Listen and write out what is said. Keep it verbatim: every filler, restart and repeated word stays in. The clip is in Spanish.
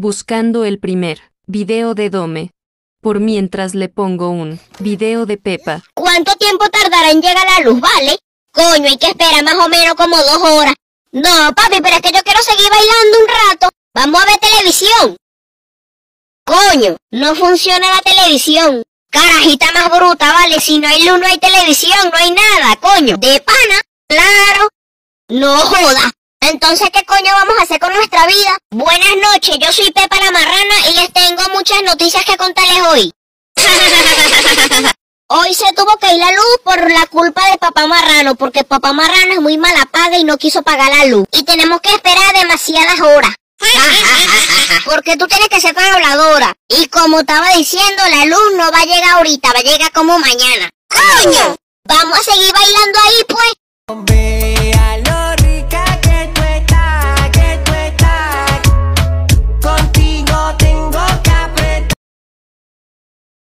buscando el primer video de Dome. Por mientras le pongo un video de Pepa. ¿Cuánto tiempo tardará en llegar la luz, vale? Coño, hay que esperar más o menos como dos horas. No, papi, pero es que yo quiero seguir bailando un rato. Vamos a ver televisión. Coño, no funciona la televisión. Carajita más bruta, vale, si no hay luz no hay televisión, no hay nada, coño. De pana, claro. No joda. Entonces, ¿qué coño vamos a hacer con nuestra vida? Buenas noches, yo soy Pepa la Marrana y les tengo muchas noticias que contarles hoy. Hoy se tuvo que ir la luz por la culpa de Papá Marrano, porque Papá Marrano es muy mala paga y no quiso pagar la luz. Y tenemos que esperar demasiadas horas. Porque tú tienes que ser tan habladora. Y como estaba diciendo, la luz no va a llegar ahorita, va a llegar como mañana. ¡Coño! Vamos a seguir bailando ahí, pues.